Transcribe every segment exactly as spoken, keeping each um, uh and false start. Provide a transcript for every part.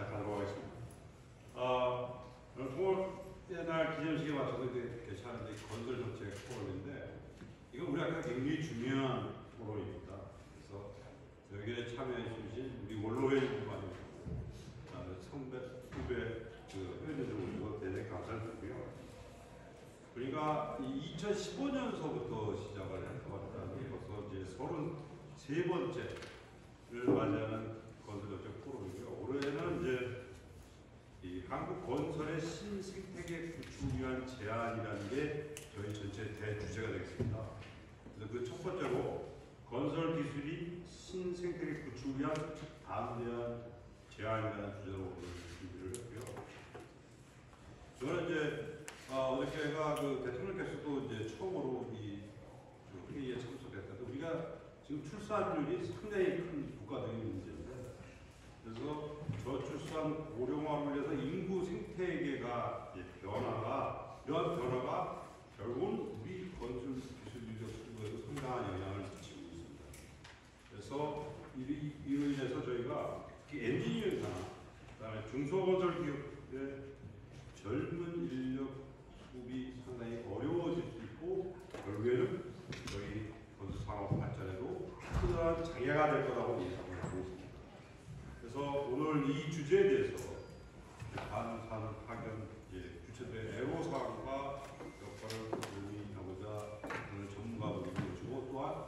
시작하도록 하겠습니다. 어, 오늘 옛날 기념식에 맞춰서 이제 개최하는 건설 정책 포럼인데, 이거 우리 학교 굉장히 중요한 포럼입니다. 그래서 여기에 참여해 주신 우리 원로회원들 많이 오시고, 선배, 후배 그 회원들 오셔서 대단히 감사를 드리고요. 우리가 이천십오 년서부터 시작을 해왔다는 벌써 이제 서른세 번째를 맞이하는 건설정책 포럼이고요. 올해는 이제 이 한국 건설의 신생태계 구축을 위한 제안이라는 게 저희 전체 대주제가 되겠습니다. 그래서 그 첫 번째로 건설 기술이 신생태계 구축을 위한 담대한 제안이라는 주제로 오늘 준비를 했고요. 저는 이제 어, 어저께가 그 대통령께서도 이제 처음으로 이 회의에 참석했는데, 우리가 지금 출산율이 상당히 큰 국가적인 문제인데, 그래서 저출산 고령화로 인해서 인구 생태계가 변화가 이러한 변화가 결국은 우리 건설 기술력 수급에도 상당한 영향을 미치고 있습니다. 그래서 이, 이로 인해서 저희가 엔지니어링 산업, 그다음에 중소건설 기업의 젊은 인력 수급이 상당히 어려워질 수 있고, 결국에는 저희 건설 산업 발전에도 큰 장애가 될 거라고 예상을 하고 있습니다. 그래서 오늘 이 주제에 대해서 반산업 파견 주체들의 애로사항과 역할을 논의하고자 오늘 전문가분을 모시고, 또한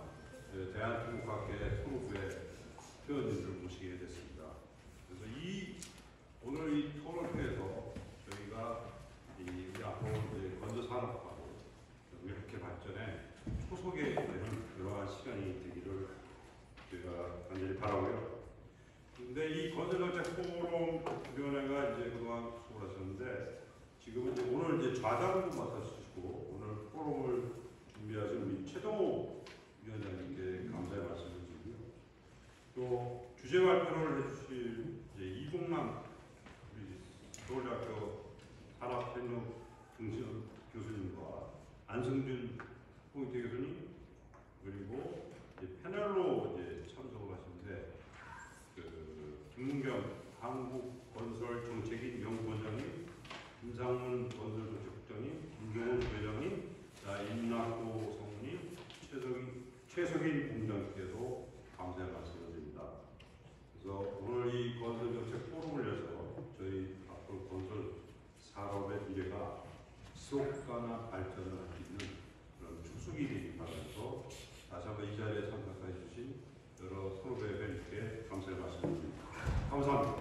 대한통합학회 소로부의 회원님들을 모시게 됐습니다. 그래서 이 오늘 이 토론회에서 저희가 이 우리 앞으로 건설산업하고 우리 학회 발전에 초석에 되는 그러한 시간이 되기를 저희가 간절히 바라고요. 근데 이 건설정책 포럼 위원회가 이제 그동안 수고를 하셨는데, 지금은 이제 오늘 이제 좌장도 맡아주시고 오늘 포럼을 준비하신 우리 최동호 위원장님께 감사의 말씀을 드리고요. 또 주제 발표를 해주실 이제 이봉남 우리 서울대학교 산업협력 교수님과 안승준 포인트 교수님, 그리고 이제 패널로 이제 참석을 하시는데, 그 김문경 한국건설정책인 연구원장님, 김상문 건설정책국장님, 김경훈 부회장님, 임낙도 성우님, 최석인, 최석인 본부장님께도 감사의 말씀을 드립니다. 그래서 오늘 이 건설정책 포럼을 위해서 저희 앞으로 건설 산업의 미래가 지속가능한 발전을 할 수 있는 그런 축소기 되기 바라면서 다시 한번 이 자리에 참석해 주신 여러 선후배 회원님께 감사의 말씀드립니다. 감사합니다.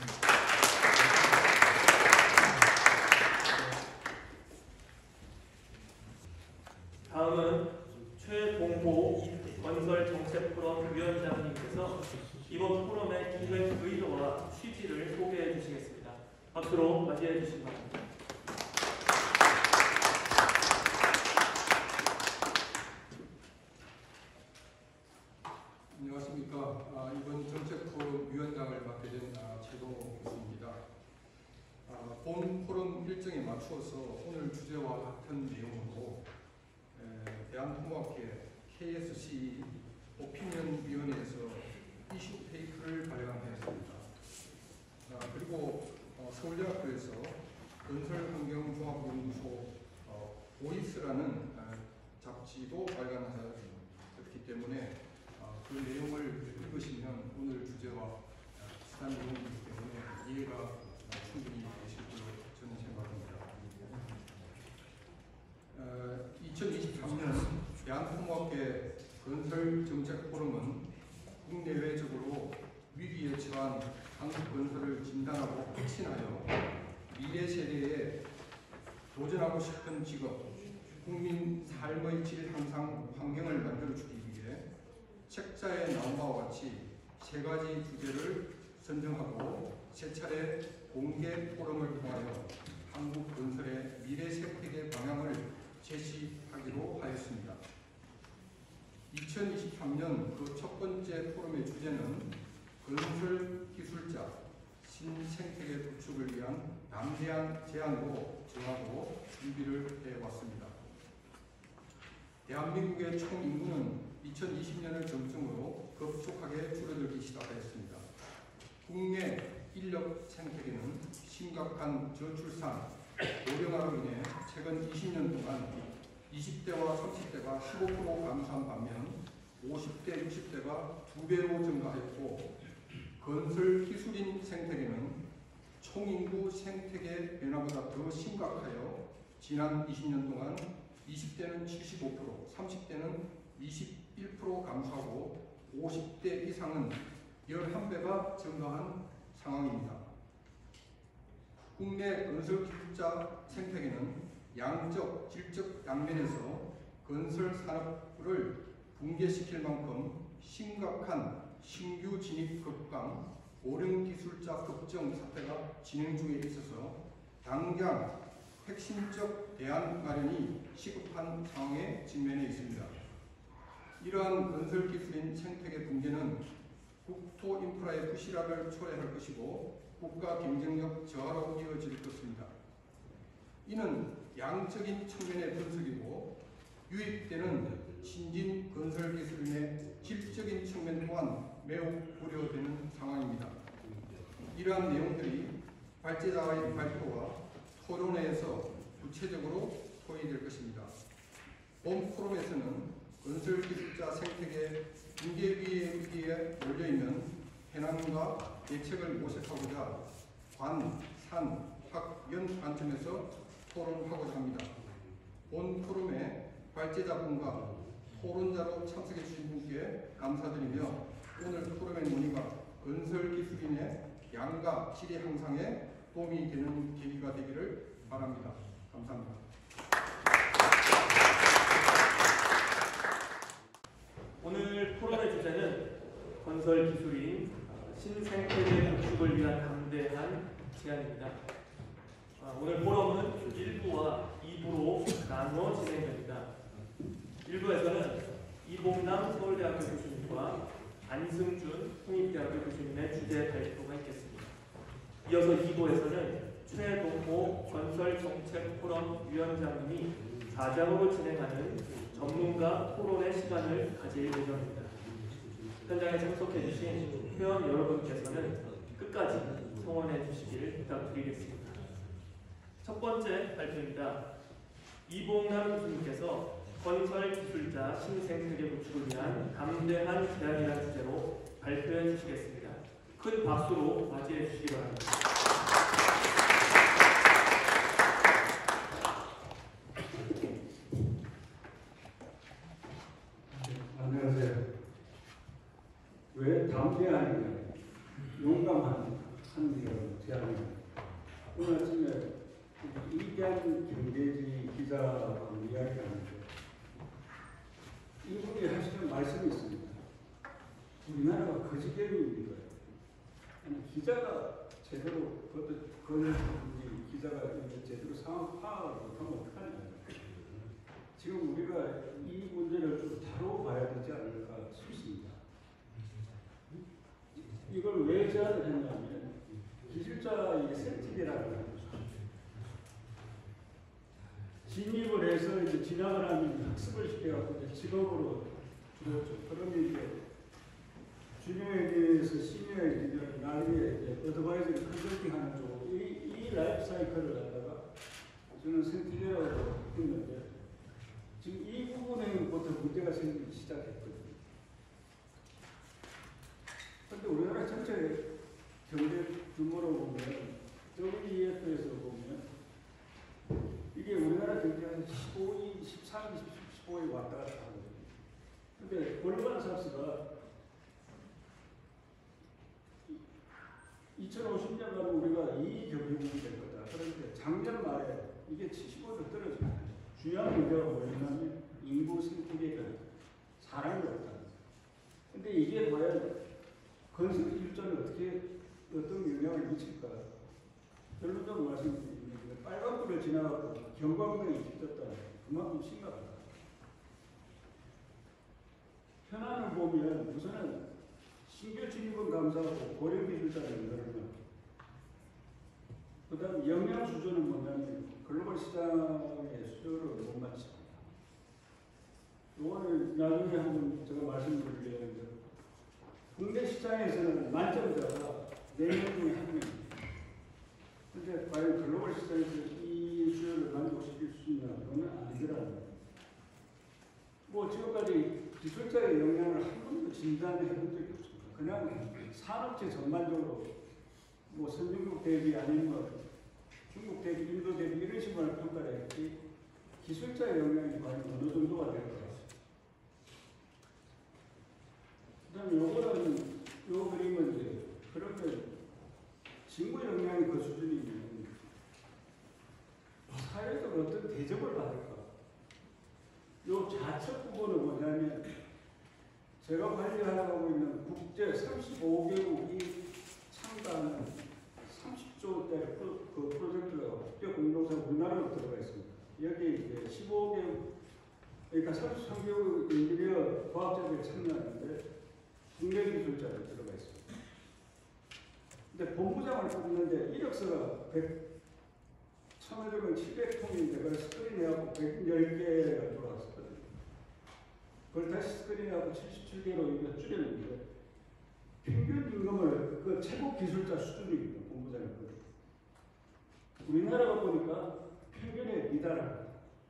다음은 최동호 건설정책포럼 위원장님께서 이번 포럼의 기획 의도와 취지를 소개해 주시겠습니다. 박수로 맞이해 주시기 바랍니다. 안녕하십니까. 아, 이번 정책포럼 위원장을 맡게 된 아, 최동호 교수입니다. 아, 본 포럼 일정에 맞추어서 오늘 주제와 같은 내용으로 에, 대한통합학회 케이에스씨 오피니언 위원회에서 이슈 페이퍼를 발간하였습니다. 아, 그리고 어, 서울대학교에서 건설환경종합연구소 어, 오이스라는 아, 잡지도 발간하였기 때문에 어, 그 내용을 읽으시면 오늘 주제와 비슷한 내용이기 때문에 이해가 충분히 되실 걸로 저는 생각합니다. 어, 이천이십삼 년 대한통합학회 건설정책포럼은 국내외적으로 위기에 처한 한국 건설을 진단하고 확신하여 미래 세대에 도전하고 싶은 직업, 국민 삶의 질 향상 환경을 만들어주기 위해 책자에 나온 바와 같이 세 가지 주제를 선정하고 세 차례 공개 포럼을 통하여 한국 건설의 미래 생태계 방향을 제시하기로 하였습니다. 이천이십삼 년 그 첫 번째 포럼의 주제는 건설 기술자 신생태계 구축을 위한 담대한 제안으로 정하고 준비를 해왔습니다. 대한민국의 총 인구는 이천이십 년을 정점으로 급속하게 줄어들기 시작하였습니다. 국내 인력 생태계는 심각한 저출산, 고령화로 인해 최근 이십 년 동안 이십 대와 삼십 대가 십오 퍼센트 감소한 반면 오십 대, 육십 대가 두 배로 증가했고, 건설 기술인 생태계는 총인구 생태계 변화보다 더 심각하여 지난 이십 년 동안 이십 대는 칠십오 퍼센트, 삼십 대는 이십일 퍼센트 감소하고 오십 대 이상은 십일 배가 증가한 상황입니다. 국내 건설 기술자 생태계는 양적, 질적 양면에서 건설 산업을 붕괴시킬 만큼 심각한 신규 진입 급강, 고령 기술자 급증 사태가 진행 중에 있어서 당장 핵심적 대안 마련이 시급한 상황에 직면해 있습니다. 이러한 건설 기술인 생태계 붕괴는 국토 인프라의 부실함을 초래할 것이고 국가 경쟁력 저하로 이어질 것입니다. 이는 양적인 측면의 분석이고 유입되는 신진 건설 기술인의 질적인 측면 또한 매우 우려되는 상황입니다. 이러한 내용들이 발제자의 발표와 토론회에서 구체적으로 토의될 것입니다. 본 포럼에서는 건설 기술자 생태계 붕괴 위기에 몰려있는 해남과 대책을 모색하고자 관, 산, 학, 연 관점에서 토론하고자 합니다. 본 포럼에 발제자분과 토론자로 참석해 주신 분께 감사드리며 오늘 토론의 논의가 건설 기술인의 양과 질의 향상에 도움이 되는 계기가 되기를 바랍니다. 감사합니다. 오늘 토론의 주제는 건설 기술인 신생태계 구축을 위한 담대한 제안입니다. 오늘 포럼은 일 부와 이 부로 나누어 진행됩니다. 일 부에서는 이봉남 서울대학교 교수님과 안승준 홍익대학교 교수님의 주제 발표가 있겠습니다. 이어서 이 부에서는 최동호 건설정책포럼 위원장님이 사장으로 진행하는 전문가 토론의 시간을 가질 예정입니다. 현장에 참석해 주신 회원 여러분께서는 끝까지 성원해 주시길 부탁드리겠습니다. 첫 번째 발표입니다. 이봉남 교수님께서 건설 기술자 신생태계 구축을 위한 담대한 제안이라는 주제로 발표해 주시겠습니다. 큰 박수로 맞이해 주시기 바랍니다. 안녕하세요. 왜 담대하냐, 용감한 한국이라고 제안합니다. 오늘 아침에 이대한 경제지 기자하고 이야기하는데 이분이 하시는 말씀이 있습니다. 우리나라가 거지개미인 거예요. 아니, 기자가 제대로 그것도 그런 기자가 제대로 상황 파악을 못하면 어떡하냐. 지금 우리가 이 문제를 좀 다뤄봐야 되지 않을까 싶습니다. 이걸 왜 제안을 했냐면 기술자의 생태계라는 거죠. 진입을 해서 이제 진학을 하면 학습을 시켜갖고 이제 직업으로 들어오죠. 그러면 이제 주니어에 대해서 시니어에 대해서 나중에 이제 어드바이저리 컨설팅하는 쪽, 이, 이 라이프 사이클을 갖다가 저는 생태계라고 했는데 지금 이 부분에부터 문제가 생기기 시작했거든요. 그런데 우리나라 전체 경제 규모로 보면 더블유이에프에서 보면 이게 우리나라 경제가 십오 위, 십삼 위, 십오 위 왔다 갔다 하거든요. 그런데 골드만삭스가 이천오십 년 가면 우리가 이 위 경쟁국이 될 거다. 그런데 작년 말에 이게 칠십오 도 떨어집니다. 중요한 문제가 뭐냐면 인구 생태계가 사람이 없다. 근데 이게 과연 건설 기술자는 어떻게 어떤 영향을 미칠까? 결론적으로 말씀드리면 빨간불을 지나가고 경광등이 켜졌다. 그만큼 심각하다. 현안을 보면 우선은 신규 진입은 감사하고 고령 기술자를 늘어나고 그 다음 역량 수준은 뭐냐면 글로벌 시장의 수요를 못 맞춥니다. 이거는 나중에 한번 제가 말씀드리려는데 국내 시장에서는 만점자가 네 명 중에 한 명. 과연 글로벌 시장에서 이 수요를 만족시킬 수 있냐 그러면 아니더라는 거예요. 뭐 지금까지 기술자의 역량을 한 번도 진단해 본 적이 없습니다. 그냥 산업체 전반적으로 뭐 선진국 대비 아니면 중국 대비, 인도 대비 이런 식으로 평가를 했지 기술자의 역량이 과연 어느 정도가 될 것 같습니다. 그 다음에 요거는 요 그림은 이제 그러면 직무 역량이 그 수준이면 사회적 어떤 대접을 받을까? 요 좌측 부분은 뭐냐면 제가 관리하고 있는 국제 삼십오 개국이 참가하는 삼십 조대 그 프로젝트가 국제 공동체 우리나라로 들어가 있습니다. 여기 이제 십오 개국, 그러니까 삼십삼 개국 인기리어 과학자들이 참여하는데 국내 기술자들이 들어가 있습니다. 근데 본부장을 뽑는데 이력서가 백, 참여적은 칠백 통인데 그걸 스크린해갖고 백십 개가 들어왔었거든요. 그걸 다시 스크린해갖고 칠십칠 개로 이거 줄였는데 평균 임금을 그 최고 기술자 수준입니다. 본부장이. 우리나라가 보니까 평균에 미달합니다.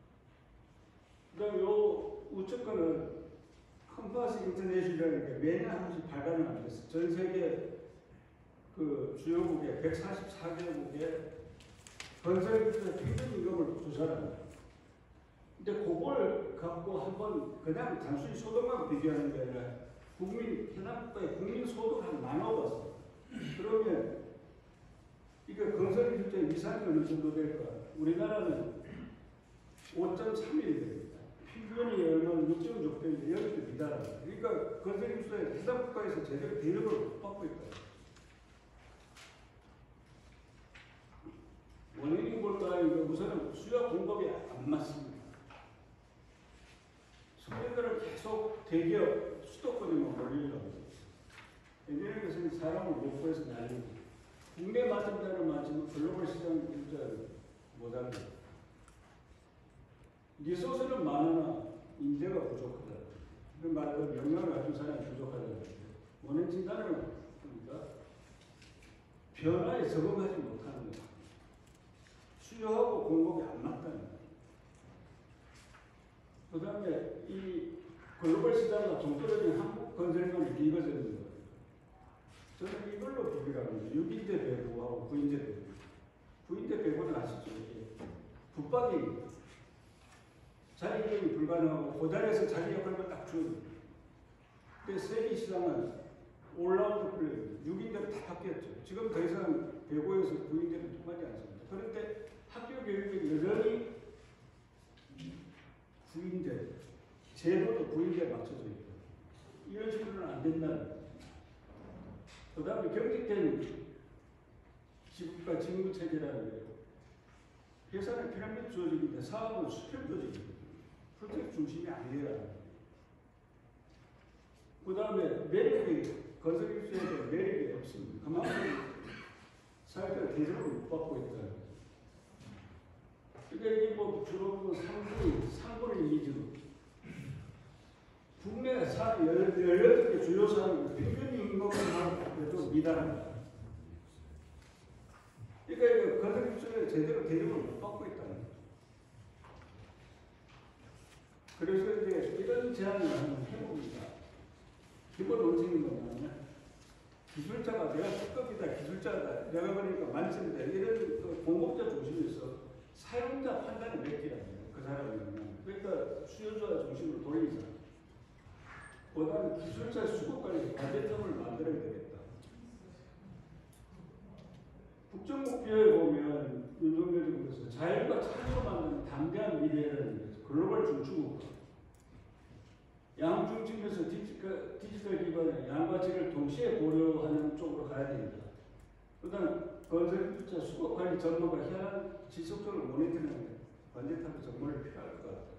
그 다음에 요 우측 거는 컴파스 인터내셔널이라는 게 매년 한 번씩 발간을 하고 있어요. 전 세계 그 주요국의 백사십사 개국의 건설기술의 평균 임금을 조사를 합니다. 근데 그걸 갖고 한번 그냥 단순히 소득만 비교하는 게 아니라 국민, 해당국가의 국민 소득을 한 나눠봤어요. 그러면 이거 건설기술자의 위상이 어느 정도 될까? 우리나라는 오 점 삼일 됩니다. 평균이 얼마는 육 점 육 배인데 여기도 미달합니다. 그러니까 건설기술자의 해당국가에서 제대로 대접을 못 받고 있다. 원인이 뭘까요? 우선은 수요 공급이 안 맞습니다. 소비들을 계속 대기업 수도권에만 몰리려고 합니다. 왜냐하면 그것은 사람을 못 구해서 날리고 국내 맞은자는 맞지만 글로벌 시장 기술자는 못합니다. 리소스는 많으나 인재가 부족하다. 그 말은 역량을 가진 사람이 부족하다는 거죠. 원인 진단을 보니까 변화에 적응하지 못하는 거죠. 수요하고 공급이 안 맞다는 거예요. 그 다음에 이 글로벌 시장과 동떨어진 한국 건설만이 비거졌는 거예요. 저는 이걸로 비교를 합니다. 육 인대 배구하고 구 인대 배구. 구 인대 배구는 아시죠? 붙박이입니다. 자기 이름이 불가능하고 그 자리에서 자기 역할만 딱 주는 거예요. 근데 세계 시장은 올라운드 플레이입니다. 육 인대로 다 바뀌었죠. 지금 더 이상 배구에서 구 인대는 통하지 않습니다. 그런데 학교 교육이 여전히 구 인대, 제도도 구 인대에 맞춰져 있고 이런 식으로는 안 된다는 거예요. 그 다음에 경직된 지구가 직무체계라는 거예요. 회사는 피라미드 조직인데 사업은 수평 조직입니다. 프로젝트 중심이 아니라는 거예요. 그 다음에 매력이, 건설기술에 대한 매력이 없습니다. 그만큼 사회가 대접을 못 받고 있다는 거예요. 그러니까 이게 뭐 주로 삼분의, 삼분의 이 정도. 국내 사, 열여덟 개 주요 산업은 평균 임금을 미달합니다. 그러니까 이거 건설기술에 제대로 대접을 못 받고 있다는 거죠. 그래서 이제 이런 제안을 한번 해봅니다. 기본 원칙이 뭐냐면 기술자가 내가 특급이다, 기술자다, 내가 그러니까 만점이다 이런 그 공급자 중심에서 사용자 판단을 맡기라는 거예요. 그 사람은. 그러니까 수요자 중심으로 돌리자. 보다는 기술자 수급관리 관제점을 만들어야 되겠다. 국정목표에 보면 윤석열 정부에서 자율과 창의로 만드는 담대한 미래라는 거죠. 글로벌 중추국가. 양중층에서 디지털, 디지털 기반의 양과 질을 동시에 고려하는 쪽으로 가야 됩니다. 그 다음 건설기술자 수급관리 전문가 현안 지속적으로 모니터링하는 관제탑의 정보를 필요할 것 같다.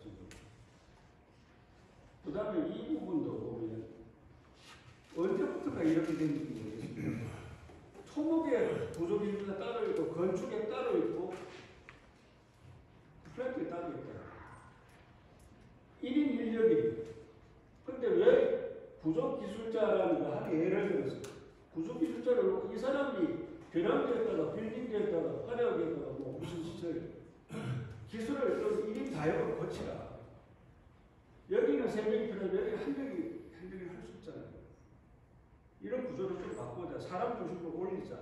그 다음에 이 부분도 보면 언제부터가 이렇게 된지 모르겠습니다. 토목에 부족인지가 따로 있고 건축에 따로 있고 플랜트에 따로 있다. 일 인 인력이 근데 왜 부족기술자라는 거 한 예를 들어서 부족기술자를 이 사람이 벼랑되었다가 빌딩되었다가 화려하게다가 이걸 좀 일 인 다역으로 고치라. 여기는 세 명이 필요한데 여기 한 명이 한 명이 할 수 없잖아요. 이런 구조를 좀 바꾸자. 사람 중심으로 올리자.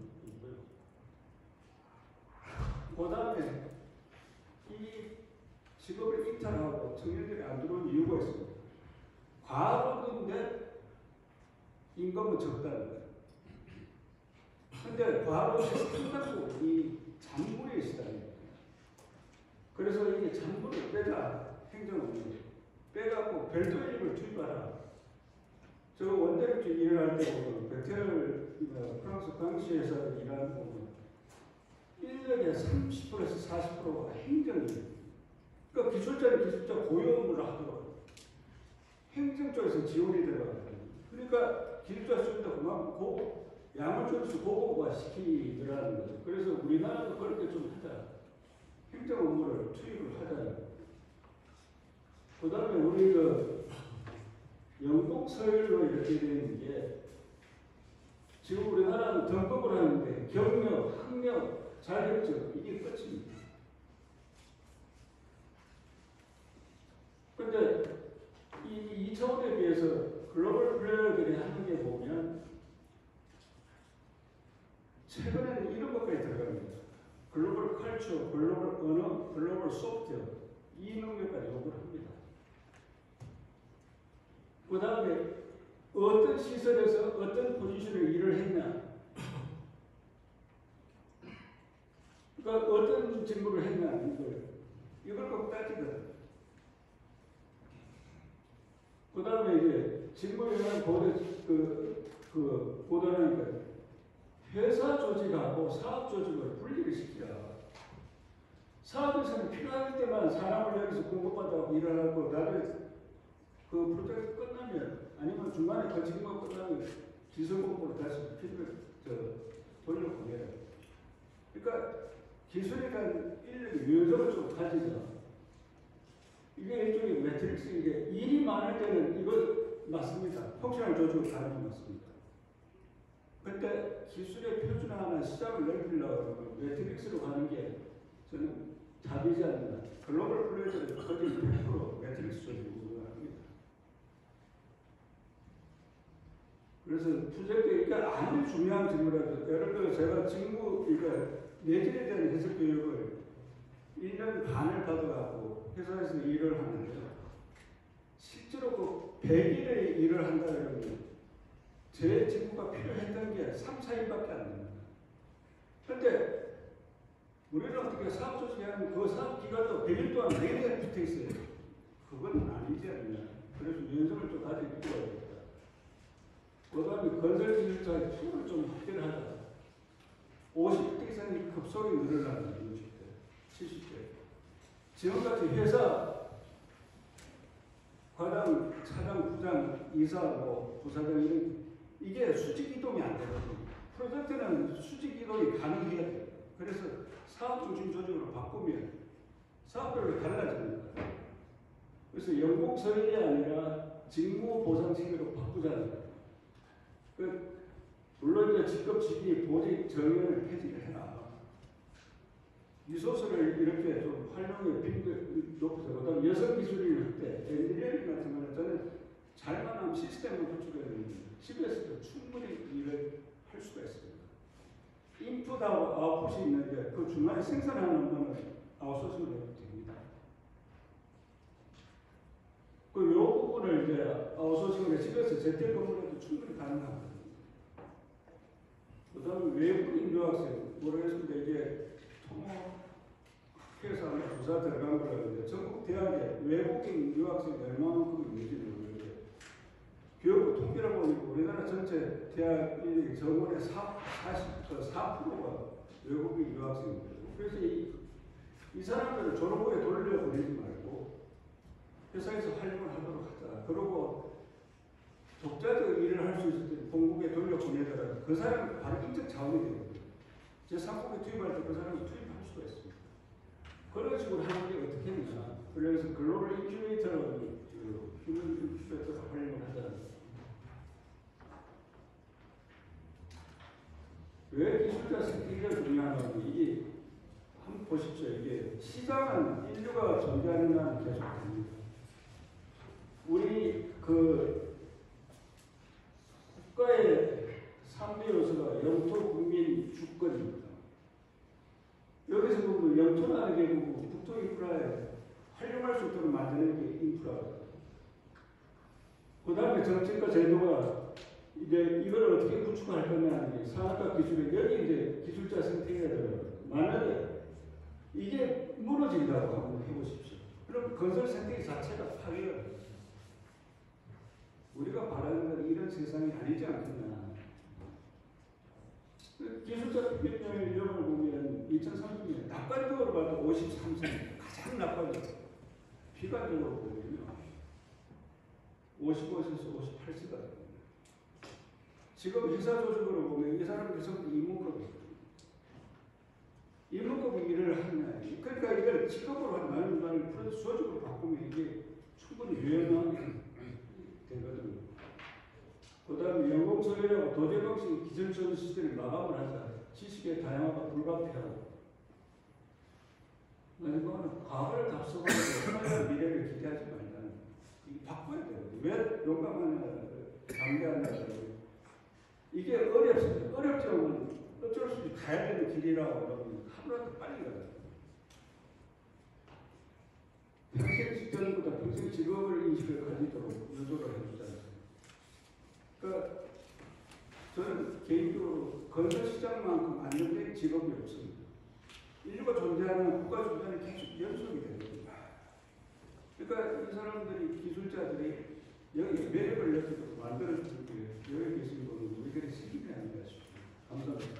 그 다음에 이 직업을 이탈하고 청년들이 안 들어온 이유가 있습니다. 과로인데 임금은 적다는 거예요. 근데 과로는 상당수 이 잔불에 있다는 거예요. 그래서 이게 잔불을 빼자. 행정업무 빼갖고 별도 인력을 투입하라. 저 원자력주 일을 할 때 보면 베테를 프랑스 당시에서 일하는 부분 인력의 삼십 퍼센트에서 사십 퍼센트가 행정이에요. 그러니까 기술자는 기술자 고용 업무를 하도록 행정 쪽에서 지원이 들어가거든요. 그러니까 기술자 수준도 그만큼 양을 줄수 고급화 시키더라는 거죠. 그래서 우리나라도 그렇게 좀 하자. 행정 업무를 투입을 하자. 그 다음에 우리 그 영국 서열로 이렇게 되는 게 지금 우리나라는 등급을 하는데 경력, 학력, 자격증 이게 끝입니다. 근데 이, 이 차원에 비해서 글로벌 플레이어들이 하는 게 보면 최근에는 이런 것까지 들어갑니다. 글로벌 컬처, 글로벌 언어, 글로벌 소프트웨어 이 능력까지 요구를 합니다. 그 다음에 어떤 시설에서 어떤 포지션을 일을 했냐, 그러니까 어떤 직무를 했냐 이걸 이걸 꼭 따지거든. 그 다음에 이제 직무에 대한 보도 그, 그 보도하니까 회사 조직하고 사업 조직을 분리를 시키라. 사업에서는 필요할 때만 사람을 여기서 공급받아고 일을 하고 나중에 그 프로젝트 끝나면 아니면 중간에 그 직무가 끝나면 기술공부로 다시 필요를 돌려보내라. 그러니까 기술에 대한 인력의 유연성을 좀 가지자. 이게 일종의 매트릭스, 이게 일이 많을 때는 이거 맞습니다. 펑셔널 조직을 가는 게 맞습니다. 그때 기술의 표준화나 시장을 넓히려고 하면 매트릭스로 가는 게 저는 답이지 않나. 글로벌 플레이어들은 거의 백 퍼센트 매트릭스 조직으로 합니다. 그래서 프로젝트, 그러니까 아무리 중요한 직무라도, 예를 들어 제가 직무, 그러니까 내질에 대한 해석 교육을 일 년 반을 받아갖고 회사에서 일을 하는데, 실제로 그 백 일의 일을 한다 그러면 제 직무가 필요했던 게 삼, 사 일밖에 안 됩니다. 그런데 우리는 어떻게 사업 조직에 하면 그 사업 기간도 백 일 동안 내내 붙어 있어요. 그건 아니지 않냐. 그래서 유연성을 좀 가지고 있어야겠다. 그 다음에 건설 기술자의 수를 좀 확대를 하자. 오십 대 이상이 급속히 늘어나는 육십 대, 칠십 대. 지금까지 회사 과장, 차장, 부장, 이사, 뭐 부사장 이런 이게 수직 이동이 안 되거든요. 프로젝트는 수직 이동이 가능해야 돼요. 그래서 사업 중심 조직으로 바꾸면 사업별로 달라집니다. 그래서 영국 서열이 아니라 직무 보상체계로 바꾸자는. 그 물론 이제 직급직위 보직 정의를 폐지를 해라. 리소스를 이렇게 좀 활용의 빈도를 높여서, 그다음 여성 기술인을 할 때 엔지니어링 같은 거는 저는 잘만한 시스템을 구축해야 되는데 집에서도 충분히 일을 할 수가 있습니다. 인풋하고 아웃풋이 있는데 그 중간에 생산하는 거는 아웃소싱을 해도 됩니다. 그 요 부분을 이제 아웃소싱을 집에서 재택근무를 해도 충분히 가능합니다. 그 다음에 외국인 유학생, 모르겠습니다. 이게 통합해서 아마 조사 들어간 거라는데 전국 대학에 외국인 유학생이 얼마만큼 있는지는 모르겠는데 교육부 통계를 보니까 우리나라 전체 대학 정원의 사 퍼센트가 외국인 유학생입니다. 그래서 이, 이 사람들을 졸업 후에 돌려보내지 말고 회사에서 활용을 하도록 하자. 그리고 독자적 일을 할 수 있을 때 본국에 돌려보내더라도 그 사람은 바로 인적 자원이 되거든요. 제삼국에 투입할 때 그 사람을 투입할 수가 있습니다. 그런 식으로 하는 게 어떻게 되냐. 그래서 글로벌 인큐베이터라는 휴먼 인큐베이터를 활용을 하자. 왜 기술자 스킬이 중요하냐면 이게 한 보십시오. 이게 시장은 인류가 존재하는 한 계속 됩니다. 우리 그 국가의 삼 대 요소가 영토, 국민, 주권입니다. 여기서 보면 영토는 아니게 보고 국토 인프라에 활용할 수 있도록 만드는 게 인프라입니다. 그 다음에 정책과 제도가 이제 이걸 어떻게 구축할 거냐, 산업과 기술에 여기 이제 기술자 선택해야 돼요. 만약에 이게 무너진다고 한번 해보십시오. 그럼 건설 선택 자체가 파괴가 됩니다. 우리가 바라는 건 이런 세상이 아니지 않겠나. 기술자 투표율 이런 걸 보면 이천삼십 년 낙관적으로 봐도 오십삼 세 가장 낙관적. 비관적으로 보면요 오십오 세에서 오십팔 세가 됩니다. 지금 회사 조직으로 보면 이 사람들 전부 이문급이에요. 이문급 일을 하느냐. 그러니까 이걸 직업으로 하는 말을 플러스 조직으로 바꾸면 이게 충분히 유연한 되거든요. 그 다음에 연공서열하고 도제 방식 기술적인 시스템을 마감을 하자. 지식의 다양화가 불가피하고. 마지막으로 과거를 답습하고 화려한 미래를 기대하지 말자는 이게 바꿔야 되거든요. 왜 용감하냐, 강대하냐. 이게 어렵습니다. 어렵지만 어쩔 수 없이 가야 되는 길이라고 그러면 하루라도 빨리 가요. 평생 직장보다 평생 직업을 인식을 가지도록 유도를 해주잖아요. 그러니까 저는 개인적으로 건설 시장만큼 안정된 직업이 없습니다. 인류가 존재하는 국가 존재는 계속 연속이 되거든요. 그러니까 이 사람들이 기술자들이 여기 매력을 느끼도록 만들어주는 게 여기 계신 분은 우리들의 책임이 아닌가 싶습니다. 감사합니다.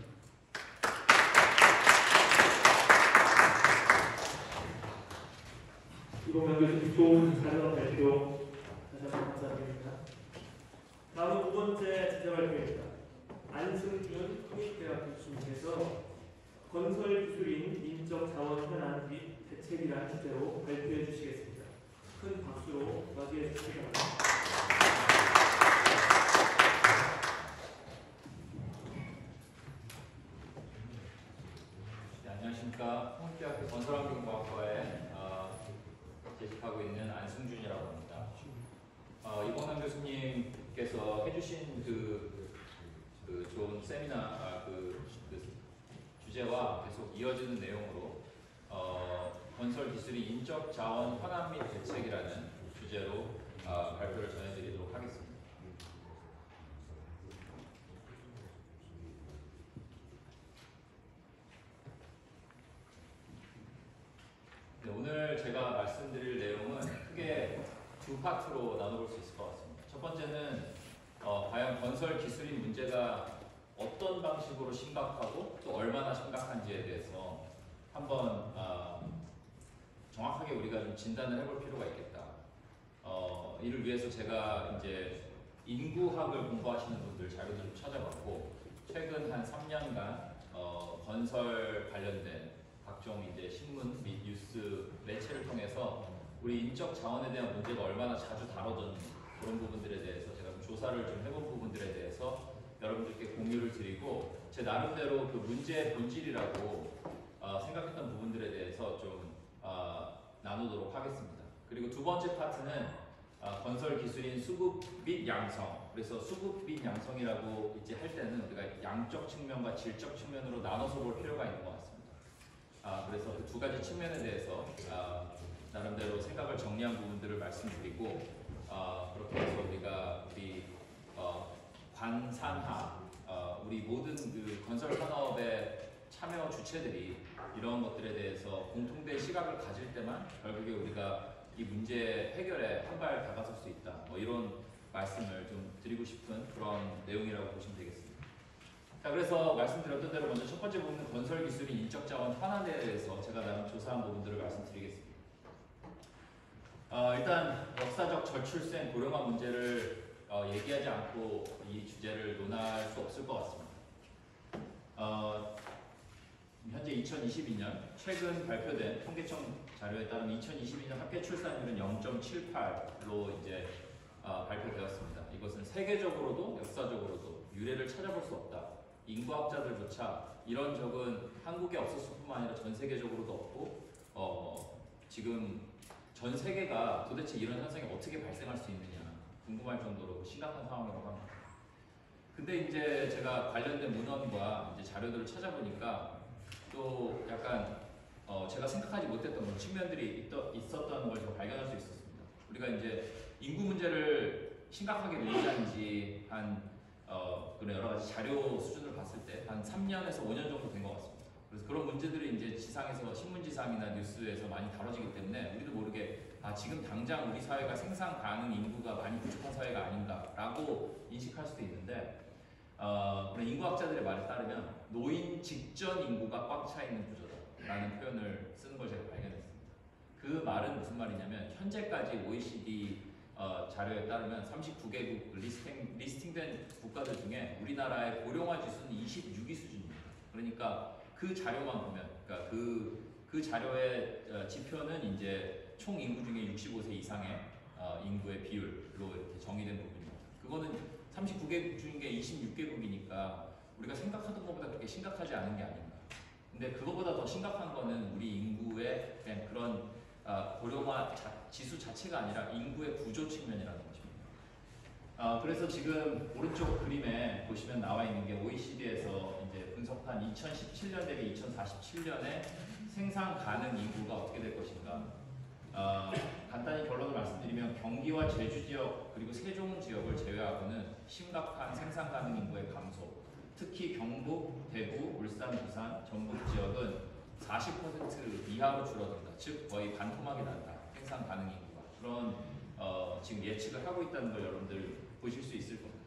이동현 교수 좋은 자료 발표 다시 한번 감사드립니다. 다음 두 번째 주제 발표입니다. 안승준 통일대학 교수님께서 건설 기술인 인적 자원 현안 및 대책이라는 주제로 발표해 주시겠습니다. 큰 박수로 맞이해 주시기 바랍니다. 네, 안녕하십니까. 통일대학교 건설환경과학과에 어, 재직하고 있는 안승준이라고 합니다. 어, 이봉남 교수님께서 해주신 그, 그 좋은 세미나 아, 그, 그 주제와 계속 이어지는 내용으로 어, 건설 기술이 인적 자원 현안 및 대책이라는 주제로 어, 발표를 전해드리도록 하겠습니다. 네, 오늘 제가 말씀드릴 내용은 크게 두 파트로 나눠볼 수 있을 것 같습니다. 첫 번째는 어, 과연 건설 기술인 문제가 어떤 방식으로 심각하고 또 얼마나 심각한지에 대해서 한번 어, 정확하게 우리가 좀 진단을 해볼 필요가 있겠다. 어, 이를 위해서 제가 이제 인구학을 공부하시는 분들 자료들을 좀 찾아봤고 최근 한 삼 년간 어, 건설 관련된 각종 이제 신문 및 뉴스 매체를 통해서 우리 인적 자원에 대한 문제가 얼마나 자주 다뤄졌는지 그런 부분들에 대해서 제가 좀 조사를 좀 해본 부분들에 대해서 여러분들께 공유를 드리고 제 나름대로 그 문제의 본질이라고 어, 생각했던 부분들에 대해서 좀 어, 나누도록 하겠습니다. 그리고 두 번째 파트는 어, 건설 기술인 수급 및 양성. 그래서 수급 및 양성이라고 이제 할 때는 우리가 양적 측면과 질적 측면으로 나눠서 볼 필요가 있는 것 같습니다. 아, 그래서 그 두 가지 측면에 대해서 아, 나름대로 생각을 정리한 부분들을 말씀드리고 아, 그렇게 해서 우리가 우리 어, 관산하 어, 우리 모든 그 건설 산업의 참여 주체들이 이런 것들에 대해서 공통된 시각을 가질 때만 결국에 우리가 이 문제 해결에 한 발 다가설 수 있다. 뭐 이런 말씀을 좀 드리고 싶은 그런 내용이라고 보시면 되겠습니다. 자, 그래서 말씀드렸던 대로 먼저 첫 번째 부분은 건설 기술인 인적 자원 현안에 대해서 제가 나름 조사한 부분들을 말씀드리겠습니다. 어, 일단 역사적 저출생 고령화 문제를 어, 얘기하지 않고 이 주제를 논할 수 없을 것 같습니다. 어, 현재 이천이십이 년 최근 발표된 통계청 자료에 따르면 이천이십이 년 합계 출산율은 영 점 칠팔로 이제 어, 발표되었습니다. 이것은 세계적으로도 역사적으로도 유례를 찾아볼 수 없다. 인구학자들조차 이런 적은 한국에 없었을 뿐만 아니라 전 세계적으로도 없고 어, 지금 전 세계가 도대체 이런 현상이 어떻게 발생할 수 있느냐 궁금할 정도로 심각한 상황이라고 합니다. 근데 이제 제가 관련된 문헌과 이제 자료들을 찾아보니까 또 약간 어 제가 생각하지 못했던 그런 측면들이 있더, 있었던 걸 제가 발견할 수 있었습니다. 우리가 이제 인구 문제를 심각하게 논의한 지 한 어 그런 여러 가지 자료 수준을 봤을 때 한 삼 년에서 오 년 정도 된 것 같습니다. 그래서 그런 문제들이 이제 지상에서 신문지상이나 뉴스에서 많이 다뤄지기 때문에 우리도 모르게 아 지금 당장 우리 사회가 생산 가능 인구가 많이 부족한 사회가 아닌가라고 인식할 수도 있는데 어, 그런 인구학자들의 말에 따르면 노인 직전 인구가 꽉 차 있는 구조다라는 표현을 쓰는 걸 제가 발견했습니다. 그 말은 무슨 말이냐면 현재까지 오이시디 어, 자료에 따르면 삼십구 개국 리스팅, 리스팅된 국가들 중에 우리나라의 고령화 지수는 이십육 위 수준입니다. 그러니까 그 자료만 보면, 그러니까 그, 그 자료의 어, 지표는 이제 총 인구 중에 육십오 세 이상의 어, 인구의 비율로 이렇게 정의된 부분입니다. 그거는 삼십구 개국 중에 이십육 개국이니까 우리가 생각하던 것보다 그렇게 심각하지 않은 게 아닌가. 근데 그거보다 더 심각한 거는 우리 인구의 그냥 그런 어, 고령화 자, 지수 자체가 아니라 인구의 구조 측면이라는 것입니다. 어, 그래서 지금 오른쪽 그림에 보시면 나와 있는 게 오이시디에서 이제 분석한 이천십칠 년 대비 이천사십칠 년에 생산 가능 인구가 어떻게 될 것인가. 어, 간단히 결론을 말씀드리면 경기와 제주 지역 그리고 세종 지역을 제외하고는 심각한 생산 가능 인구의 감소. 특히 경북, 대구, 울산, 부산, 전북 지역은 사십 퍼센트 이하로 줄어든다. 즉 거의 반토막이 난다. 생산 가능 인구가. 그런 어, 지금 예측을 하고 있다는 걸 여러분들 보실 수 있을 겁니다.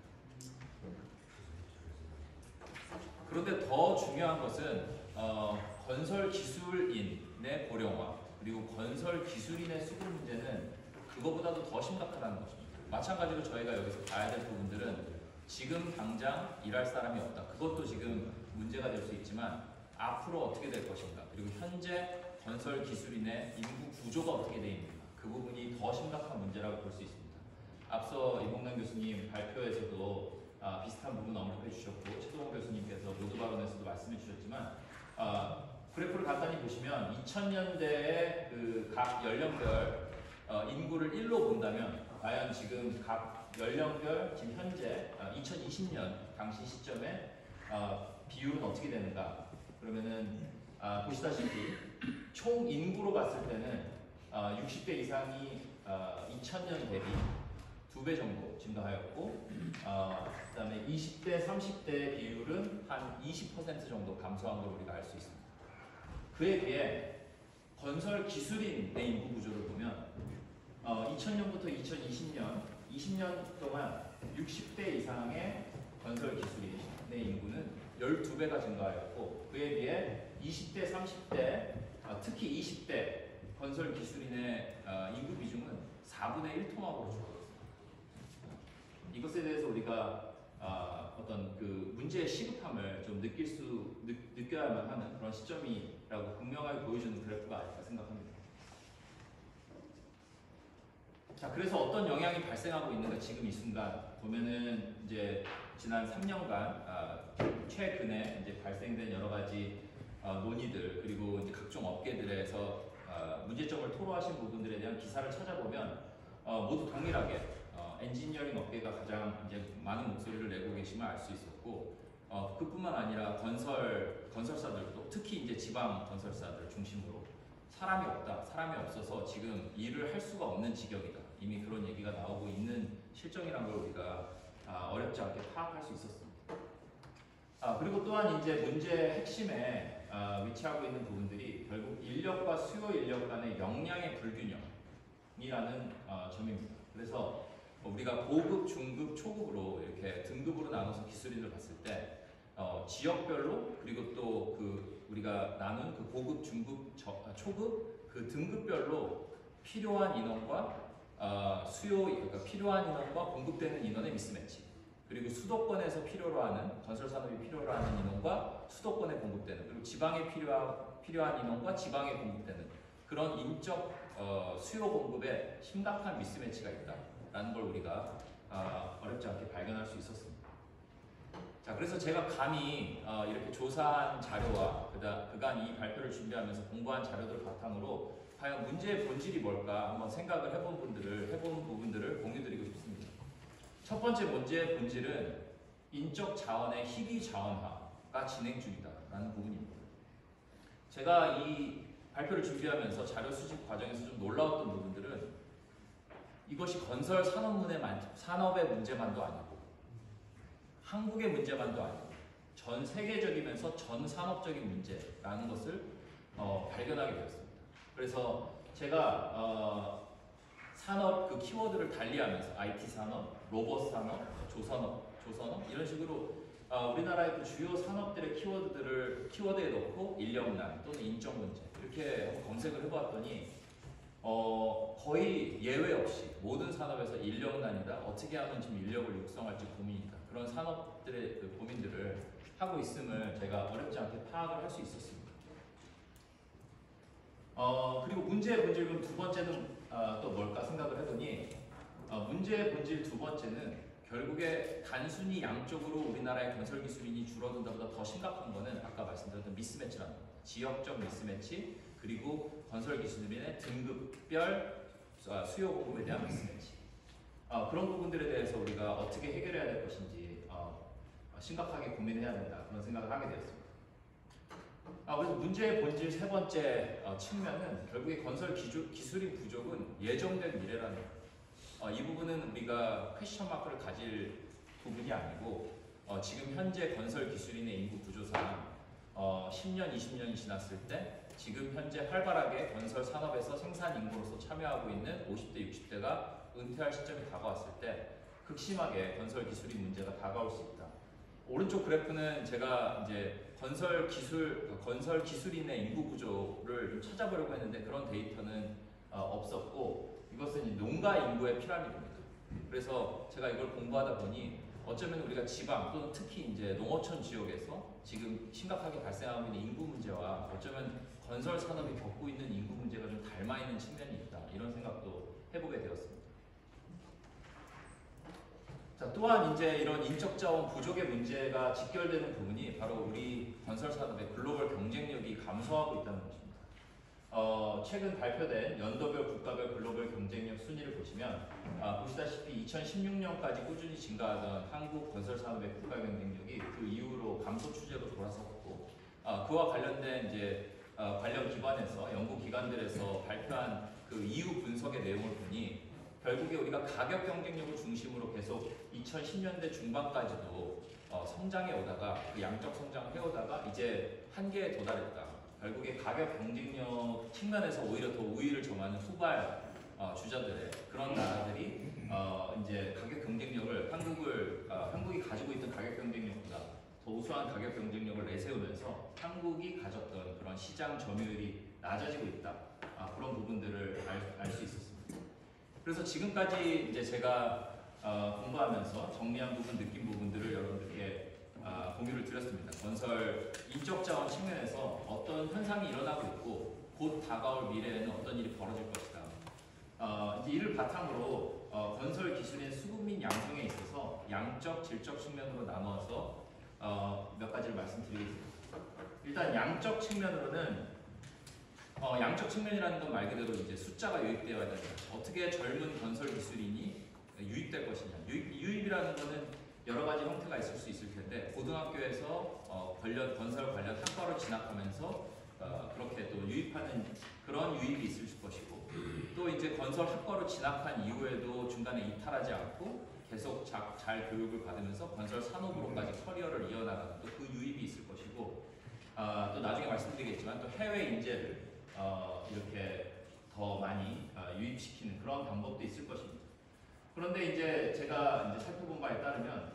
그런데 더 중요한 것은 어, 건설 기술인의 고령화 그리고 건설 기술인의 수급 문제는 그거보다도 더 심각하다는 것입니다. 마찬가지로 저희가 여기서 봐야 될 부분들은 지금 당장 일할 사람이 없다. 그것도 지금 문제가 될 수 있지만 앞으로 어떻게 될 것인가 그리고 현재 건설 기술인의 인구 구조가 어떻게 되어 있는가 그 부분이 더 심각한 문제라고 볼 수 있습니다. 앞서 이봉남 교수님 발표에서도 아, 비슷한 부분 언급해 주셨고 최동호 교수님께서 모두 발언에서도 말씀해 주셨지만 아, 그래프를 간단히 보시면 이천 년대의 그 각 연령별 어, 인구를 일로 본다면 과연 지금 각 연령별 지금 현재 어, 이천이십 년 당시 시점에 어, 비율은 어떻게 되는가? 그러면은 아, 보시다시피 총 인구로 봤을 때는 어, 육십 대 이상이 어, 이천 년 대비 두 배 정도 증가하였고 어, 그다음에 이십 대, 삼십 대 비율은 한 이십 퍼센트 정도 감소한 걸 우리가 알 수 있습니다. 그에 비해 건설 기술인의 인구 구조를 보면 어, 이천 년부터 이천이십 년, 이십 년 동안 육십 대 이상의 건설 기술인의 인구는 십이 배가 증가하였고 그에 비해 이십 대, 삼십 대, 어, 특히 이십 대 건설 기술인의 어, 인구 비중은 사분의 일 토막으로 줄어들었습니다. 이것에 대해서 우리가 어, 어떤 그 문제의 시급함을 좀 느낄 수 느, 느껴야만 하는 그런 시점이라고 분명하게 보여주는 그래프가 아닐까 생각합니다. 자, 그래서 어떤 영향이 발생하고 있는가 지금 이 순간 보면은 이제 지난 삼 년간 아, 최근에 이제 발생된 여러 가지 어, 논의들 그리고 이제 각종 업계들에서 어, 문제점을 토로하신 부분들에 대한 기사를 찾아보면 어, 모두 동일하게 어, 엔지니어링 업계가 가장 이제 많은 목소리를 내고 계심을 알 수 있었고 어, 그뿐만 아니라 건설 건설사들도 특히 이제 지방 건설사들 중심으로 사람이 없다, 사람이 없어서 지금 일을 할 수가 없는 지경이다. 이미 그런 얘기가 나오고 있는 실정이란 걸 우리가 아, 어렵지 않게 파악할 수 있었습니다. 아, 그리고 또한 이제 문제의 핵심에 아, 위치하고 있는 부분들이 결국 인력과 수요 인력 간의 역량의 불균형이라는 어, 점입니다. 그래서 우리가 고급, 중급, 초급으로 이렇게 등급으로 나눠서 기술인을 봤을 때 어, 지역별로 그리고 또 그 우리가 나눈 그 고급, 중급, 저, 아, 초급 그 등급별로 필요한 인원과 어, 수요 그러니까 필요한 인원과 공급되는 인원의 미스매치 그리고 수도권에서 필요로 하는 건설 산업이 필요로 하는 인원과 수도권에 공급되는 그리고 지방에 필요한 필요한 인원과 지방에 공급되는 그런 인적 어, 수요 공급에 심각한 미스매치가 있다라는 걸 우리가 어, 어렵지 않게 발견할 수 있었습니다. 자, 그래서 제가 감히 어, 이렇게 조사한 자료와 그다, 그간 이 발표를 준비하면서 공부한 자료들 바탕으로 과연 문제의 본질이 뭘까 한번 생각을 해본 분들을 해본 부분들을 공유드리고 싶습니다. 첫 번째 문제의 본질은 인적 자원의 희귀 자원화가 진행 중이다라는 부분입니다. 제가 이 발표를 준비하면서 자료 수집 과정에서 좀 놀라웠던 부분들은 이것이 건설 산업문의 산업의 문제만도 아니고 한국의 문제만도 아니고 전 세계적이면서 전 산업적인 문제라는 것을 어, 발견하게 되었습니다. 그래서 제가 어, 산업 그 키워드를 달리하면서 아이티 산업, 로봇 산업, 조산업, 조산업 이런 식으로 어, 우리나라의 그 주요 산업들의 키워드들을 키워드에 넣고 인력난 또는 인적 문제 이렇게 한번 검색을 해보았더니 어, 거의 예외 없이 모든 산업에서 인력난이다. 어떻게 하면 지금 인력을 육성할지 고민이다. 그런 산업들의 그 고민들을 하고 있음을 제가 어렵지 않게 파악을 할 수 있었습니다. 어, 그리고 문제의 본질 그럼 두 번째는 어, 또 뭘까 생각을 해보니 어, 문제의 본질 두 번째는 결국에 단순히 양쪽으로 우리나라의 건설 기술인이 줄어든다보다 더 심각한 거는 아까 말씀드렸던 미스매치라는 겁니다. 지역적 미스매치 그리고 건설 기술인의 등급별 수요 공급에 대한 미스매치 어, 그런 부분들에 대해서 우리가 어떻게 해결해야 될 것인지 어, 심각하게 고민해야 된다 그런 생각을 하게 되었습니다. 아, 그래서 문제의 본질 세 번째 어, 측면은 결국에 건설 기주, 기술인 부족은 예정된 미래라는 거예요. 어, 이 부분은 우리가 퀘스천 마크를 가질 부분이 아니고 어, 지금 현재 건설 기술인의 인구 구조상 어, 십 년, 이십 년이 지났을 때 지금 현재 활발하게 건설 산업에서 생산 인구로서 참여하고 있는 오십 대, 육십 대가 은퇴할 시점이 다가왔을 때 극심하게 건설 기술인 문제가 다가올 수 있다. 오른쪽 그래프는 제가 이제 건설 기술, 건설 기술인의 인구 구조를 좀 찾아보려고 했는데 그런 데이터는 어, 없었고 이것은 농가 인구의 피라미드입니다. 그래서 제가 이걸 공부하다 보니 어쩌면 우리가 지방 또는 특히 이제 농어촌 지역에서 지금 심각하게 발생하고 있는 인구 문제와 어쩌면 건설 산업이 겪고 있는 인구 문제가 좀 닮아 있는 측면이 있다. 이런 생각도 해보게 되었습니다. 자, 또한 이제 이런 인적 자원 부족의 문제가 직결되는 부분이 바로 우리 건설 산업의 글로벌 경쟁력이 감소하고 있다는 것입니다. 어, 최근 발표된 연도별 국가별 글로벌 경쟁력 순위를 보시면 아, 보시다시피 이천십육 년까지 꾸준히 증가하던 한국 건설 산업의 국가 경쟁력이 그 이후로 감소 추세로 돌아섰고 아, 그와 관련된 이제 어, 관련 기관에서 연구 기관들에서 발표한 그 이후 분석의 내용을 보니 결국에 우리가 가격 경쟁력을 중심으로 계속 이천십 년대 중반까지도 어, 성장해 오다가 그 양적 성장을 해오다가 이제 한계에 도달했다. 결국에 가격 경쟁력 측면에서 오히려 더 우위를 점하는 후발 어, 주자들의 그런 나라들이 어, 이제 가격 경쟁력을 한국을 어, 한국이 가지고 있던 가격 경쟁력보다 더 우수한 가격 경쟁력을 내세우면서 한국이 가졌던 그런 시장 점유율이 낮아지고 있다. 아, 그런 부분들을 알 수 있었습니다. 그래서 지금까지 이제 제가 어, 공부하면서 정리한 부분, 느낀 부분들을 여러분들께 어, 공유를 드렸습니다. 건설 인적 자원 측면에서 어떤 현상이 일어나고 있고 곧 다가올 미래에는 어떤 일이 벌어질 것이다. 어, 이제 이를 바탕으로 어, 건설 기술인 수급 및 양성에 있어서 양적, 질적 측면으로 나누어서 어, 몇 가지를 말씀드리겠습니다. 일단 양적 측면으로는 어, 양적 측면이라는 건 말 그대로 이제 숫자가 유입되어야 된다. 어떻게 젊은 건설 기술인이 유입될 것이냐. 유입, 유입이라는 거는 여러 가지 형태가 있을 수 있을 텐데 고등학교에서 어, 관련 건설 관련 학과로 진학하면서 어, 그렇게 또 유입하는 그런 유입이 있을 것이고 또 이제 건설 학과로 진학한 이후에도 중간에 이탈하지 않고 계속 자, 잘 교육을 받으면서 건설 산업으로까지 커리어를 이어나가는 또 그 유입이 있을 것이고 어, 또 나중에 말씀드리겠지만 또 해외 인재를 어, 이렇게 더 많이 어, 유입시키는 그런 방법도 있을 것입니다. 그런데 이제 제가 이제 살펴본 바에 따르면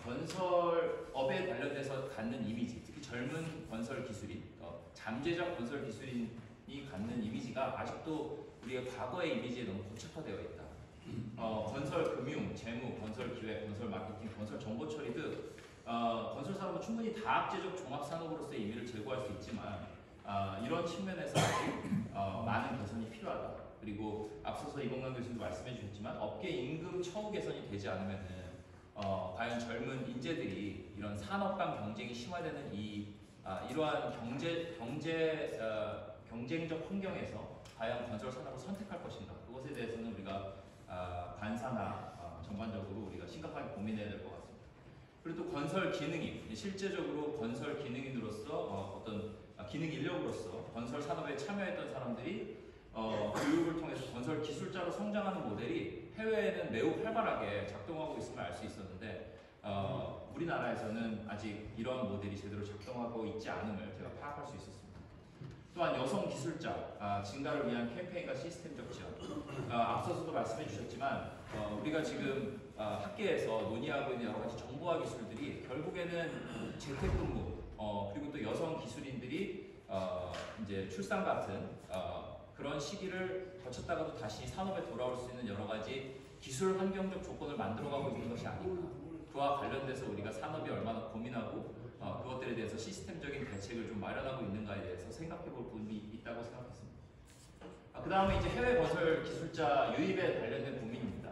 건설업에 관련돼서 갖는 이미지, 특히 젊은 건설 기술인, 어, 잠재적 건설 기술인이 갖는 이미지가 아직도 우리의 과거의 이미지에 너무 고착화되어 있다. 어, 건설 금융, 재무, 건설 기획, 건설 마케팅, 건설 정보 처리 등 어, 건설 산업은 충분히 다학제적 종합 산업으로서의 의미를 제고할 수 있지만 어, 이런 측면에서 아직 어, 많은 개선이 필요하다. 그리고 앞서서 이봉남 교수님도 말씀해 주셨지만 업계 임금 처우 개선이 되지 않으면은 어, 과연 젊은 인재들이 이런 산업 간 경쟁이 심화되는 이 아, 이러한 경제 경제 어, 경쟁적 환경에서 과연 건설 산업을 선택할 것인가? 그것에 대해서는 우리가 아, 관사나 어, 전반적으로 우리가 심각하게 고민해야 될 것 같습니다. 그리고 또 건설 기능인, 실제적으로 건설 기능인으로서 어, 어떤 아, 기능 인력으로서 건설 산업에 참여했던 사람들이 어, 교육을 통해서 건설 기술자로 성장하는 모델이 해외에는 매우 활발하게 작동하고 있음을 알 수 있었는데 어, 우리나라에서는 아직 이러한 모델이 제대로 작동하고 있지 않음을 제가 파악할 수 있었습니다. 또한 여성 기술자 아, 증가를 위한 캠페인과 시스템적 지원. 아, 앞서서도 말씀해 주셨지만 어, 우리가 지금 아, 학계에서 논의하고 있는 여러 가지 정보화 기술들이 결국에는 재택근무 어, 그리고 또 여성 기술인들이 어, 이제 출산 같은 어, 그런 시기를 거쳤다가도 다시 산업에 돌아올 수 있는 여러 가지 기술 환경적 조건을 만들어가고 있는 것이 아닌가. 그와 관련돼서 우리가 산업이 얼마나 고민하고 어, 그것들에 대해서 시스템적인 대책을 좀 마련하고 있는가에 대해서 생각해 볼 부분이 있다고 생각했습니다. 아, 그 다음에 이제 해외 건설 기술자 유입에 관련된 고민입니다.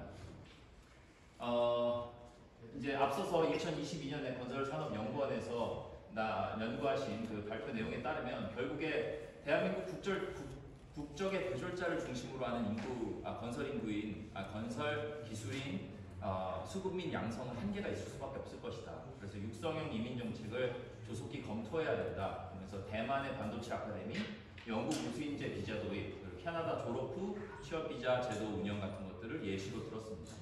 어, 이제 앞서서 이천이십이 년에 건설산업연구원에서 나 연구하신 그 발표 내용에 따르면 결국에 대한민국 국절, 국, 국적의 대졸자를 중심으로 하는 인구, 아, 건설 인구인, 아, 건설 기술인, 어, 수급 및 양성은 한계가 있을 수밖에 없을 것이다. 그래서 육성형 이민 정책을 조속히 검토해야 된다. 그래서 대만의 반도체 아카데미, 영국 우수인재 비자 도입, 그리고 캐나다 졸업 후 취업 비자 제도 운영 같은 것들을 예시로 들었습니다.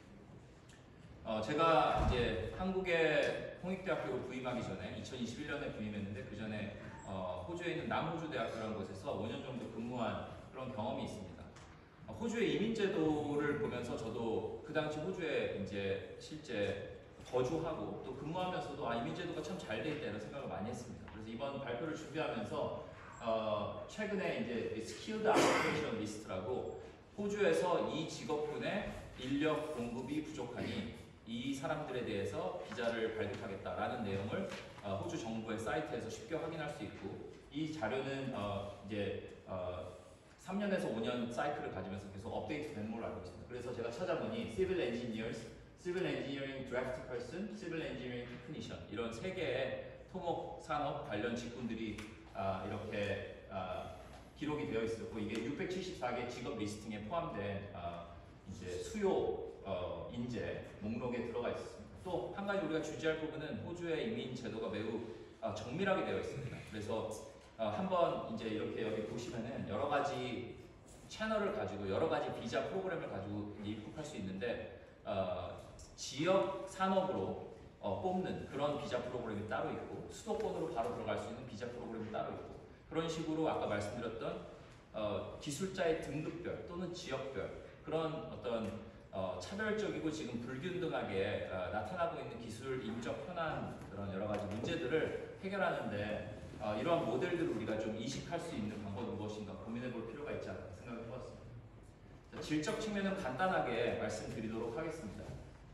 어, 제가 이제 한국의 홍익대학교 부임하기 전에 이천이십일 년에 부임했는데 그 전에 어, 호주에 있는 남호주 대학교라는 곳에서 오 년 정도 근무한 그런 경험이 있습니다. 어, 호주의 이민제도를 보면서 저도 그 당시 호주에 이제 실제 거주하고 또 근무하면서도 아, 이민제도가 참 잘 돼 있다 이런 생각을 많이 했습니다. 그래서 이번 발표를 준비하면서 어, 최근에 이제 Skilled Occupation List라고 호주에서 이 직업군의 인력 공급이 부족하니 이 사람들에 대해서 비자를 발급하겠다라는 내용을 어, 호주 정부의 사이트에서 쉽게 확인할 수 있고 이 자료는 어, 이제 어, 삼 년에서 오 년 사이클을 가지면서 계속 업데이트 되는 걸로 알고 있습니다. 그래서 제가 찾아보니 Civil Engineers, Civil Engineering Draft Person, Civil Engineering Technician 이런 세 개의 토목 산업 관련 직군들이 아, 이렇게 아, 기록이 되어 있었고 이게 육백칠십사 개 직업 리스팅에 포함된 아, 이제 수요 어, 인재 목록에 들어가 있습니다. 또 한 가지 우리가 주지할 부분은 호주의 이민 제도가 매우 어, 정밀하게 되어 있습니다. 그래서 어, 한번 이제 이렇게 여기 보시면은 여러 가지 채널을 가지고 여러 가지 비자 프로그램을 가지고 입국할 수 있는데 어, 지역 산업으로 어, 뽑는 그런 비자 프로그램이 따로 있고 수도권으로 바로 들어갈 수 있는 비자 프로그램이 따로 있고 그런 식으로 아까 말씀드렸던 어, 기술자의 등급별 또는 지역별 그런 어떤 어, 차별적이고 지금 불균등하게 어, 나타나고 있는 기술 인적 현안 그런 여러 가지 문제들을 해결하는데 어, 이러한 모델들을 우리가 좀 이식할 수 있는 방법은 무엇인가 고민해 볼 필요가 있지 않나 생각해 보았습니다. 자, 질적 측면은 간단하게 말씀드리도록 하겠습니다.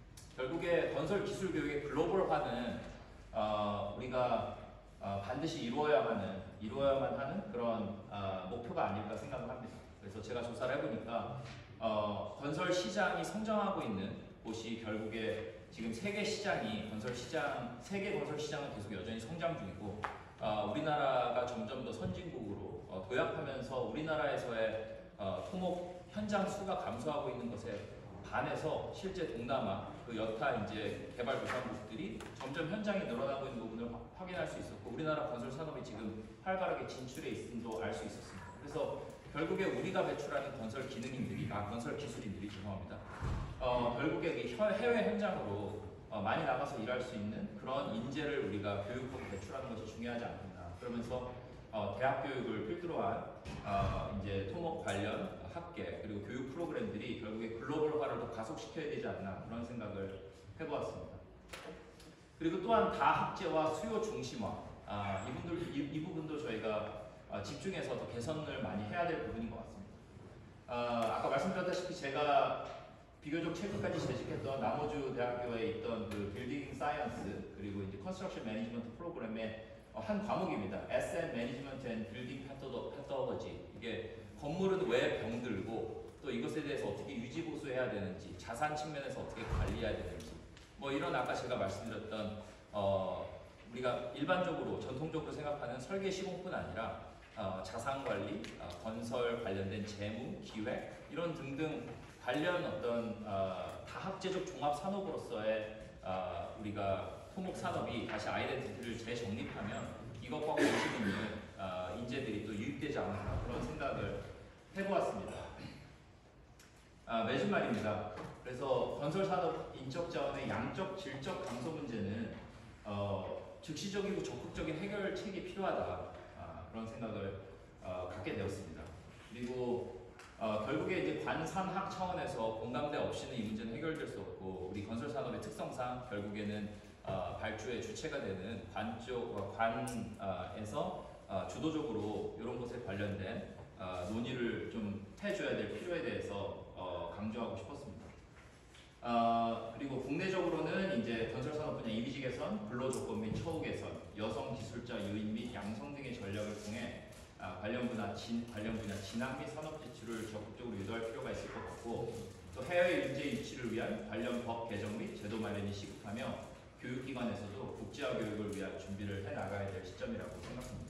결국에 건설 기술 교육의 글로벌화는 어, 우리가 어, 반드시 이루어야 하는, 이루어야만 하는 그런 어, 목표가 아닐까 생각을 합니다. 그래서 제가 조사를 해보니까 어, 건설 시장이 성장하고 있는 곳이 결국에 지금 세계 시장이 건설 시장, 세계 건설 시장은 계속 여전히 성장 중이고 어, 우리나라가 점점 더 선진국으로 어, 도약하면서 우리나라에서의 어, 토목 현장 수가 감소하고 있는 것에 반해서 실제 동남아 그 여타 이제 개발도상국들이 점점 현장이 늘어나고 있는 부분을 화, 확인할 수 있었고 우리나라 건설 산업이 지금 활발하게 진출해 있음도 알 수 있었습니다. 그래서 결국에 우리가 배출하는 건설 기능인들이, 아 건설 기술인들이 죄송합니다. 어, 결국에 이 해외 현장으로 어, 많이 나가서 일할 수 있는 그런 인재를 우리가 교육하고 배출하는 것이 중요하지 않겠나. 그러면서 어, 대학 교육을 필두로 한 어, 이제 토목 관련 학계 그리고 교육 프로그램들이 결국에 글로벌화를 더 가속시켜야 되지 않나 그런 생각을 해보았습니다. 그리고 또한 다학제와 수요 중심화 아, 이분들 이, 이 부분도 저희가 어, 집중해서 더 개선을 많이 해야 될 부분인 것 같습니다. 어, 아까 말씀드렸다시피 제가 비교적 최근까지 재직했던 남호주 대학교에 있던 그 빌딩 사이언스 그리고 이제 컨스트럭션 매니지먼트 프로그램의 어, 한 과목입니다. 에스엠 매니지먼트 앤 빌딩 패더로지. 이게 건물은 왜 병들고 또 이것에 대해서 어떻게 유지 보수해야 되는지 자산 측면에서 어떻게 관리해야 되는지 뭐 이런 아까 제가 말씀드렸던 어, 우리가 일반적으로 전통적으로 생각하는 설계 시공뿐 아니라 어, 자산관리, 어, 건설 관련된 재무, 기획 이런 등등 관련 어떤 어, 다학제적 종합 산업으로서의 어, 우리가 토목 산업이 다시 아이덴티티를 재정립하면 이것과 관심 있는 어, 인재들이 또 유입되지 않을까 그런 생각을 해보았습니다. 아, 맺은 말입니다. 그래서 건설 산업 인적 자원의 양적, 질적 감소 문제는 어, 즉시적이고 적극적인 해결책이 필요하다 아, 그런 생각을 어, 갖게 되었습니다. 그리고 어, 결국에 이제 관산학 차원에서 공감대 없이는 이 문제는 해결될 수 없고 우리 건설 산업의 특성상 결국에는 어, 발주의 주체가 되는 관 쪽, 어, 관에서 어, 주도적으로 이런 것에 관련된 어, 논의를 좀 해줘야 될 필요에 대해서 어, 강조하고 싶었습니다. 어, 그리고 국내적으로는 이제 건설산업 분야 이미지 개선, 근로조건 및 처우 개선, 여성 기술자 유인 및 양성 등의 전략을 통해 아, 관련 분야 진 관련 분야 진학 및 산업 지출을 적극적으로 유도할 필요가 있을 것 같고 또 해외 인재 유치를 위한 관련 법 개정 및 제도 마련이 시급하며 교육기관에서도 국제화 교육을 위한 준비를 해 나가야 될 시점이라고 생각합니다.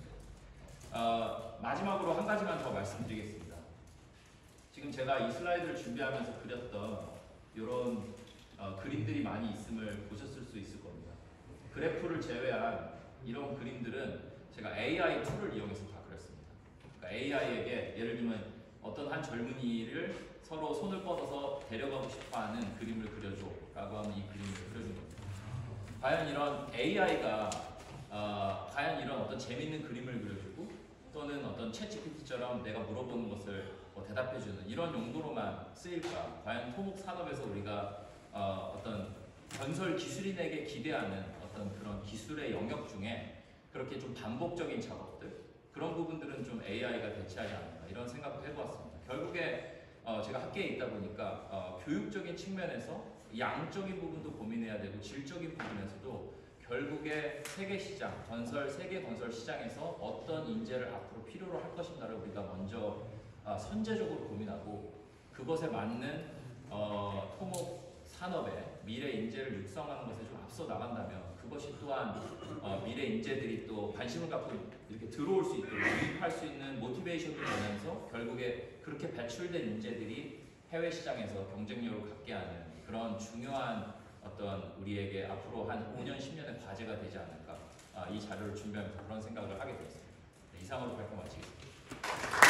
어, 마지막으로 한 가지만 더 말씀드리겠습니다. 지금 제가 이 슬라이드를 준비하면서 그렸던 이런 어, 그림들이 많이 있음을 보셨을 수 있을 겁니다. 그래프를 제외한 이런 그림들은 제가 에이아이 툴을 이용해서 다 그렸습니다. 그러니까 에이아이에게 예를 들면 어떤 한 젊은이를 서로 손을 뻗어서 데려가고 싶어하는 그림을 그려줘 라고 하면 이 그림을 그려준 겁니다. 과연 이런 에이아이가 어, 과연 이런 어떤 재밌는 그림을 그려주고 또는 어떤 챗지피티처럼 내가 물어보는 것을 뭐 대답해주는 이런 용도로만 쓰일까? 과연 토목 산업에서 우리가 어, 어떤 건설 기술인에게 기대하는 어떤 그런 기술의 영역 중에 그렇게 좀 반복적인 작업들 그런 부분들은 좀 에이아이가 대체하지 않을까 이런 생각도 해보았습니다. 결국에 어, 제가 학계에 있다 보니까 어, 교육적인 측면에서 양적인 부분도 고민해야 되고 질적인 부분에서도 결국에 세계 시장, 건설 세계 건설 시장에서 어떤 인재를 앞으로 필요로 할 것인가를 우리가 먼저 어, 선제적으로 고민하고 그것에 맞는 어, 토목 산업의 미래 인재를 육성하는 것에 좀 앞서 나간다면 그것이 또한 어, 미래 인재들이 또 관심을 갖고 이렇게 들어올 수 있도록 유입할 수 있는 모티베이션도 되면서 결국에 그렇게 배출된 인재들이 해외 시장에서 경쟁력을 갖게 하는 그런 중요한 어떤 우리에게 앞으로 한 오 년, 십 년의 과제가 되지 않을까 아, 이 자료를 준비하면서 그런 생각을 하게 되었습니다. 네, 이상으로 발표 마치겠습니다.